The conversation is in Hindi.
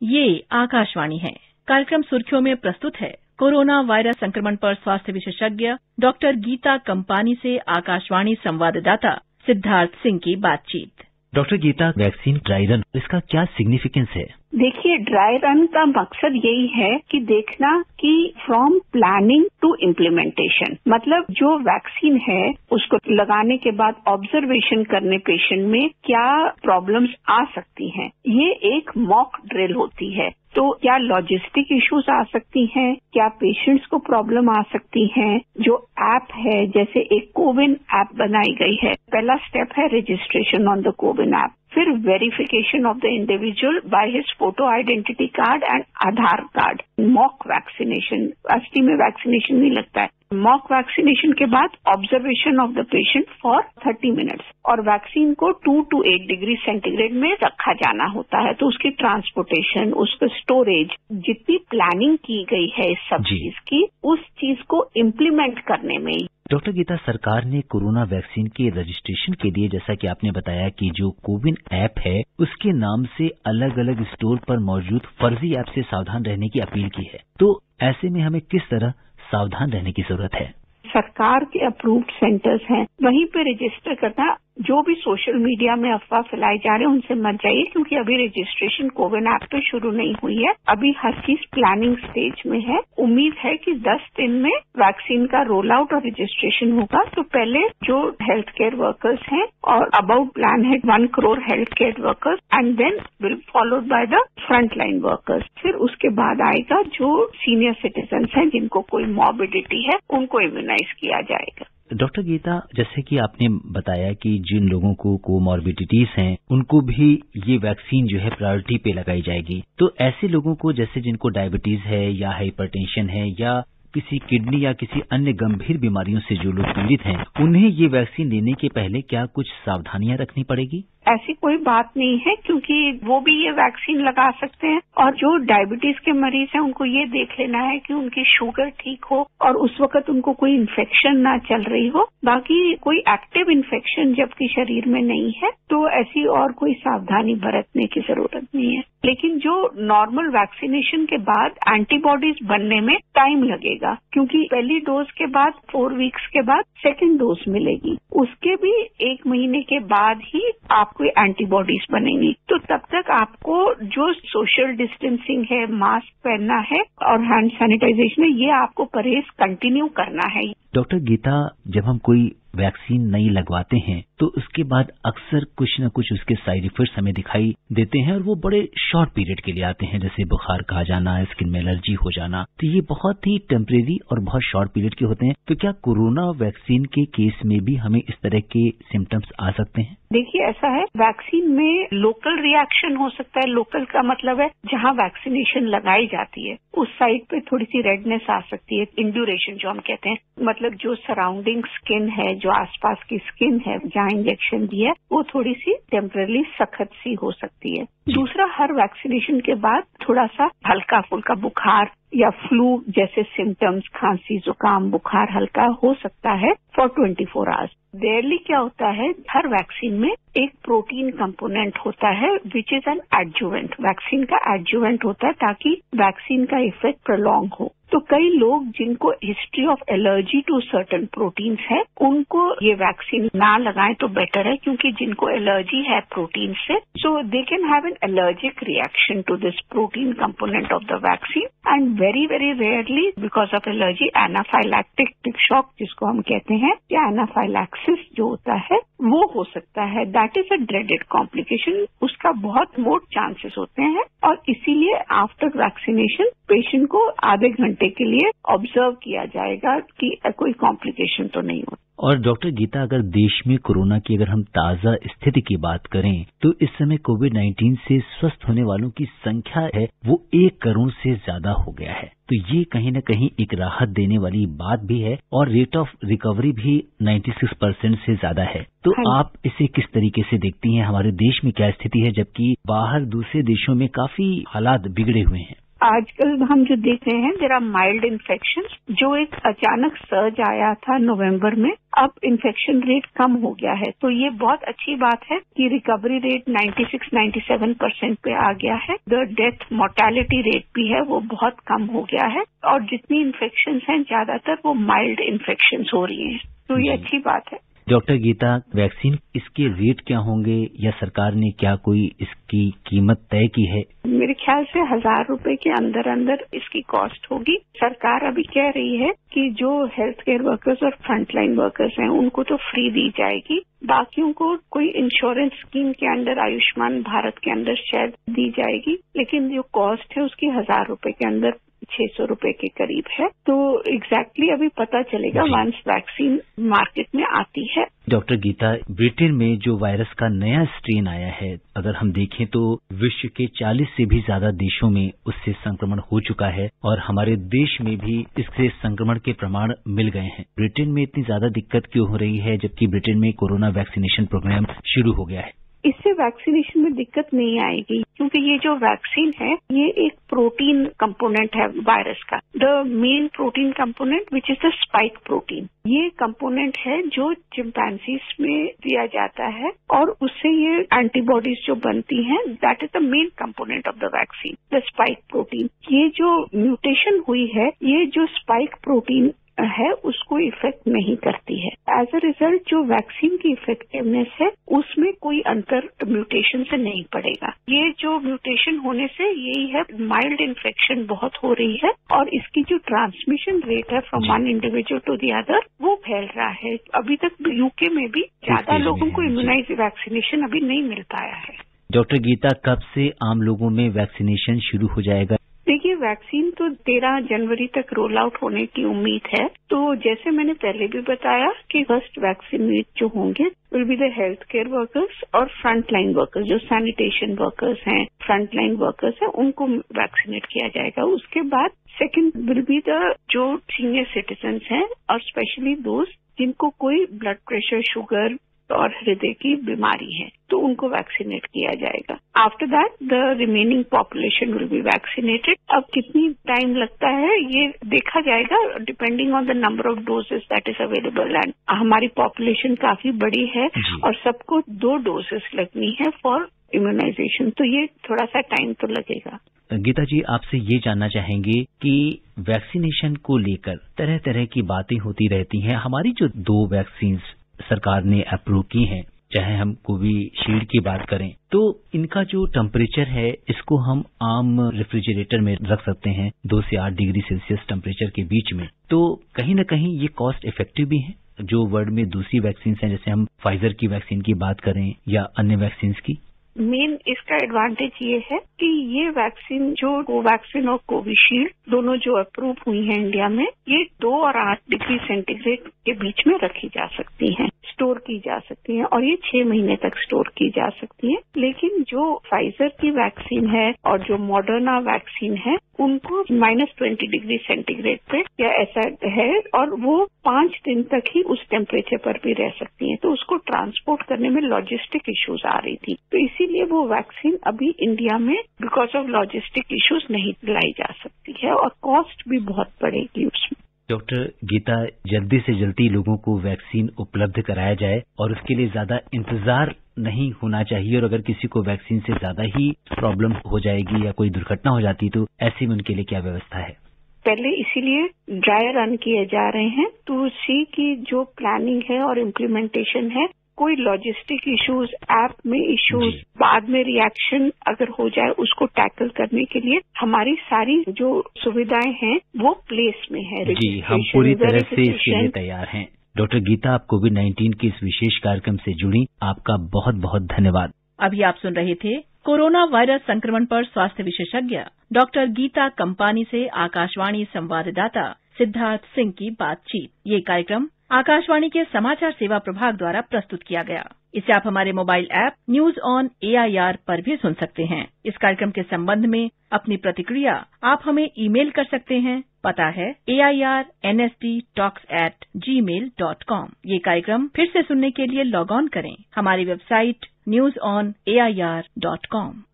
ये आकाशवाणी है। कार्यक्रम सुर्खियों में प्रस्तुत है कोरोना वायरस संक्रमण पर स्वास्थ्य विशेषज्ञ डॉक्टर गीता कंपानी से आकाशवाणी संवाददाता सिद्धार्थ सिंह की बातचीत। Doctor Geeta, vaccine dry run, इसका क्या सिग्निफिकेंस है? देखिए, ड्राई रन का मकसद यही है कि देखना कि फ्रॉम प्लानिंग टू इम्प्लीमेंटेशन, मतलब जो वैक्सीन है उसको लगाने के बाद ऑब्जर्वेशन करने पेशेंट में क्या प्रॉब्लम्स आ सकती हैं, ये एक मॉक ड्रिल होती है। तो क्या लॉजिस्टिक इश्यूज आ सकती हैं, क्या पेशेंट्स को प्रॉब्लम आ सकती हैं। जो ऐप है, जैसे एक कोविन ऐप बनाई गई है, पहला स्टेप है registration on the CoWIN app, फिर verification of the individual by his photo identity card and Aadhaar card. Mock vaccination, असली में वैक्सीनेशन नहीं लगता है। मॉक वैक्सीनेशन के बाद observation of the patient for 30 minutes और वैक्सीन को 2 to 8 डिग्री सेंटीग्रेड में रखा जाना होता है। तो उसकी ट्रांसपोर्टेशन, उसका स्टोरेज, जितनी प्लानिंग की गई है इस सब चीज की, उस चीज को इम्प्लीमेंट करने में। डॉक्टर गीता, सरकार ने कोरोना वैक्सीन के रजिस्ट्रेशन के लिए, जैसा कि आपने बताया कि जो कोविन ऐप है उसके नाम से अलग अलग स्टोर पर मौजूद फर्जी ऐप से सावधान रहने की अपील की है। तो ऐसे में हमें किस तरह सावधान रहने की जरूरत है? सरकार के अप्रूव्ड सेंटर्स हैं, वहीं पे रजिस्टर करना। जो भी सोशल मीडिया में अफवाह फैलाई जा रहे हैं उनसे मत जाइए, क्योंकि अभी रजिस्ट्रेशन कोविन ऐप पे शुरू नहीं हुई है। अभी हर चीज प्लानिंग स्टेज में है। उम्मीद है कि 10 दिन में वैक्सीन का रोल आउट और रजिस्ट्रेशन होगा। तो पहले जो हेल्थ केयर वर्कर्स हैं, और अबाउट प्लान है 1 crore health care workers, and then will followed by the front line workers. फिर उसके बाद आएगा जो सीनियर सिटीजन हैं, जिनको कोई मॉर्बिडिटी है, उनको इम्यूनाइज किया जाएगा। डॉक्टर गीता, जैसे कि आपने बताया कि जिन लोगों को कोमॉर्बिडिटीज हैं उनको भी ये वैक्सीन जो है प्रायोरिटी पे लगाई जाएगी। तो ऐसे लोगों को, जैसे जिनको डायबिटीज है या हाइपरटेंशन है या किसी किडनी या किसी अन्य गंभीर बीमारियों से जो लोग पीड़ित हैं, उन्हें ये वैक्सीन लेने के पहले क्या कुछ सावधानियां रखनी पड़ेगी? ऐसी कोई बात नहीं है, क्योंकि वो भी ये वैक्सीन लगा सकते हैं। और जो डायबिटीज के मरीज हैं उनको ये देख लेना है कि उनकी शुगर ठीक हो और उस वक्त उनको कोई इन्फेक्शन ना चल रही हो। बाकी कोई एक्टिव इन्फेक्शन जबकि शरीर में नहीं है तो ऐसी और कोई सावधानी बरतने की जरूरत नहीं है। लेकिन जो नॉर्मल वैक्सीनेशन के बाद एंटीबॉडीज बनने में टाइम लगेगा, क्योंकि पहली डोज के बाद 4 वीक्स के बाद सेकेंड डोज मिलेगी। उसके भी 1 महीने के बाद ही आपको एंटीबॉडीज बनेंगी। तो तब तक आपको जो सोशल डिस्टेंसिंग है, मास्क पहनना है और हैंड सैनिटाइजेशन है, ये आपको परहेज कंटिन्यू करना है। डॉक्टर गीता, जब हम कोई वैक्सीन नहीं लगवाते हैं तो उसके बाद अक्सर कुछ न कुछ उसके साइड इफेक्ट्स हमें दिखाई देते हैं, और वो बड़े शॉर्ट पीरियड के लिए आते हैं, जैसे बुखार का आ जाना, स्किन में एलर्जी हो जाना। तो ये बहुत ही टेम्परेरी और बहुत शॉर्ट पीरियड के होते हैं। तो क्या कोरोना वैक्सीन के केस में भी हमें इस तरह के सिम्टम्स आ सकते हैं? देखिए, ऐसा है, वैक्सीन में लोकल रिएक्शन हो सकता है। लोकल का मतलब है जहां वैक्सीनेशन लगाई जाती है उस साइड पे थोड़ी सी रेडनेस आ सकती है, इंड्यूरेशन जो हम कहते हैं। मतलब जो सराउंडिंग स्किन है, जो आसपास की स्किन है जहां इंजेक्शन दिया है, वो थोड़ी सी टेम्पररी सख्त सी हो सकती है। दूसरा, हर वैक्सीनेशन के बाद थोड़ा सा हल्का फुल्का बुखार या फ्लू जैसे सिम्टम्स, खांसी, जुकाम, बुखार हल्का हो सकता है फॉर 24 आवर्स। रेयरली क्या होता है, हर वैक्सीन में एक प्रोटीन कंपोनेंट होता है which is an adjuvant. Vaccine का एडजुवेंट होता है ताकि वैक्सीन का इफेक्ट प्रोलॉन्ग हो। तो कई लोग जिनको history of allergy to certain proteins है, उनको ये वैक्सीन ना लगाएं तो बेटर है, क्योंकि जिनको एलर्जी है प्रोटीन से, so they can have an allergic reaction to this protein component of the vaccine. And very very rarely because of allergy anaphylactic shock जिसको हम कहते हैं, या एनाफाइलैक्सिस जो होता है वो हो सकता है। That is a dreaded complication. उसका बहुत मोट चांसेस होते हैं, और इसीलिए आफ्टर वैक्सीनेशन पेशेंट को आधे घंटे के लिए ऑब्जर्व किया जाएगा कि कोई कॉम्प्लिकेशन तो नहीं हो। और डॉक्टर गीता, अगर देश में कोरोना की अगर हम ताजा स्थिति की बात करें तो इस समय कोविड-19 से स्वस्थ होने वालों की संख्या है वो 1 करोड़ से ज्यादा हो गया है। तो ये कहीं न कहीं एक राहत देने वाली बात भी है, और रेट ऑफ रिकवरी भी 96% से ज्यादा है। तो आप इसे किस तरीके से देखती हैं? हमारे देश में क्या स्थिति है, जबकि बाहर दूसरे देशों में काफी हालात बिगड़े हुए हैं? आजकल हम जो देख रहे हैं देयर आर माइल्ड इन्फेक्शन, जो एक अचानक सर्ज आया था नवंबर में, अब इन्फेक्शन रेट कम हो गया है। तो ये बहुत अच्छी बात है कि रिकवरी रेट 96-97% पे आ गया है। द डेथ मोर्टेलिटी रेट भी है वो बहुत कम हो गया है, और जितनी इन्फेक्शन हैं ज्यादातर वो माइल्ड इन्फेक्शन हो रही हैं, तो ये अच्छी बात है। डॉक्टर गीता, वैक्सीन इसके रेट क्या होंगे या सरकार ने क्या कोई इसकी कीमत तय की है? मेरे ख्याल से 1000 रुपए के अंदर अंदर इसकी कॉस्ट होगी। सरकार अभी कह रही है कि जो हेल्थ केयर वर्कर्स और फ्रंटलाइन वर्कर्स हैं उनको तो फ्री दी जाएगी, बाकियों को कोई इंश्योरेंस स्कीम के अंडर, आयुष्मान भारत के अंदर शायद दी जाएगी, लेकिन जो कॉस्ट है उसकी 1000 रुपए के अंदर 600 रुपए के करीब है। तो एग्जैक्टली अभी पता चलेगा वंस वैक्सीन मार्केट में आती है। डॉक्टर गीता, ब्रिटेन में जो वायरस का नया स्ट्रेन आया है, अगर हम देखें तो विश्व के 40 से भी ज्यादा देशों में उससे संक्रमण हो चुका है और हमारे देश में भी इससे संक्रमण के प्रमाण मिल गए हैं। ब्रिटेन में इतनी ज्यादा दिक्कत क्यों हो रही है जबकि ब्रिटेन में कोरोना वैक्सीनेशन प्रोग्राम शुरू हो गया है? इससे वैक्सीनेशन में दिक्कत नहीं आएगी, क्योंकि ये जो वैक्सीन है ये एक प्रोटीन कंपोनेंट है वायरस का, the main protein component which is the spike protein. ये कंपोनेंट है जो चिंपैंजीज में दिया जाता है और उससे ये एंटीबॉडीज जो बनती हैं, that is the main component of the vaccine, the spike protein. ये जो म्यूटेशन हुई है, ये जो स्पाइक प्रोटीन है उसको इफेक्ट नहीं करती है। एज अ रिजल्ट जो वैक्सीन की इफेक्टिवनेस है उसमें कोई अंतर म्यूटेशन से नहीं पड़ेगा। ये जो म्यूटेशन होने से यही है, माइल्ड इन्फेक्शन बहुत हो रही है और इसकी जो ट्रांसमिशन रेट है from one individual to the other वो फैल रहा है। अभी तक यूके में भी ज्यादा लोगों को इम्यूनाइज वैक्सीनेशन अभी नहीं मिल पाया है। डॉक्टर गीता, कब से आम लोगों में वैक्सीनेशन शुरू हो जाएगा? देखिए, वैक्सीन तो 13 जनवरी तक रोल आउट होने की उम्मीद है। तो जैसे मैंने पहले भी बताया कि फर्स्ट वैक्सीनेट जो होंगे will be the health care workers और फ्रंट लाइन वर्कर्स, जो सैनिटेशन वर्कर्स हैं, फ्रंट लाइन वर्कर्स हैं, उनको वैक्सीनेट किया जाएगा। उसके बाद सेकंड विल बी द जो सीनियर सिटीजन्स हैं और स्पेशली दोज जिनको कोई ब्लड प्रेशर, शुगर और हृदय की बीमारी है, तो उनको वैक्सीनेट किया जाएगा। After that the remaining population will be vaccinated. अब कितनी टाइम लगता है ये देखा जाएगा depending on the number of doses that is available. And हमारी पॉपुलेशन काफी बड़ी है और सबको 2 डोजेस लगनी है फॉर इम्यूनाइजेशन, तो ये थोड़ा सा टाइम तो लगेगा। गीता जी, आपसे ये जानना चाहेंगे कि वैक्सीनेशन को लेकर तरह तरह की बातें होती रहती हैं। हमारी जो 2 वैक्सीन सरकार ने अप्रूव की हैं, चाहे हम कोविशील्ड की बात करें, तो इनका जो टेम्परेचर है इसको हम आम रेफ्रिजरेटर में रख सकते हैं 2 से 8 डिग्री सेल्सियस टेम्परेचर के बीच में। तो कहीं न कहीं ये कॉस्ट इफेक्टिव भी है जो वर्ल्ड में दूसरी वैक्सीन हैं, जैसे हम फाइजर की वैक्सीन की बात करें या अन्य वैक्सीन की। मेन इसका एडवांटेज ये है कि ये वैक्सीन जो कोवैक्सीन और कोविशील्ड दोनों जो अप्रूव हुई हैं इंडिया में, ये 2 और 8 डिग्री सेंटीग्रेड के बीच में रखी जा सकती हैं, स्टोर की जा सकती हैं और ये 6 महीने तक स्टोर की जा सकती हैं। लेकिन जो फाइजर की वैक्सीन है और जो मॉडर्ना वैक्सीन है उनको -20 डिग्री सेंटीग्रेड पे या ऐसा है और वो 5 दिन तक ही उस टेम्परेचर पर भी रह सकती हैं। तो उसको ट्रांसपोर्ट करने में लॉजिस्टिक इश्यूज आ रही थी, तो इसीलिए वो वैक्सीन अभी इंडिया में बिकॉज ऑफ लॉजिस्टिक इश्यूज नहीं लाई जा सकती है और कॉस्ट भी बहुत बढ़ेगी उसमें। डॉक्टर गीता, जल्दी से जल्दी लोगों को वैक्सीन उपलब्ध कराया जाए और उसके लिए ज्यादा इंतजार नहीं होना चाहिए, और अगर किसी को वैक्सीन से ज्यादा ही प्रॉब्लम हो जाएगी या कोई दुर्घटना हो जाती तो ऐसे में उनके लिए क्या व्यवस्था है? पहले इसीलिए ड्राई रन किए जा रहे हैं, तो उसी की जो प्लानिंग है और इम्प्लीमेंटेशन है, कोई लॉजिस्टिक इश्यूज, ऐप में इश्यूज, बाद में रिएक्शन अगर हो जाए उसको टैकल करने के लिए हमारी सारी जो सुविधाएं हैं वो प्लेस में है। जी, हम पूरी तरह से इसके लिए तैयार हैं। डॉक्टर गीता, आप कोविड-19 के इस विशेष कार्यक्रम से जुड़ी, आपका बहुत बहुत धन्यवाद। अभी आप सुन रहे थे कोरोना वायरस संक्रमण पर स्वास्थ्य विशेषज्ञ डॉक्टर गीता कंपानी से आकाशवाणी संवाददाता सिद्धार्थ सिंह की बातचीत। ये कार्यक्रम आकाशवाणी के समाचार सेवा प्रभाग द्वारा प्रस्तुत किया गया। इसे आप हमारे mobile app news on AIR पर भी सुन सकते हैं। इस कार्यक्रम के संबंध में अपनी प्रतिक्रिया आप हमें ईमेल कर सकते हैं। पता है airnsttalks@gmail.com। ये कार्यक्रम फिर से सुनने के लिए लॉग ऑन करें हमारी वेबसाइट newsonair.com।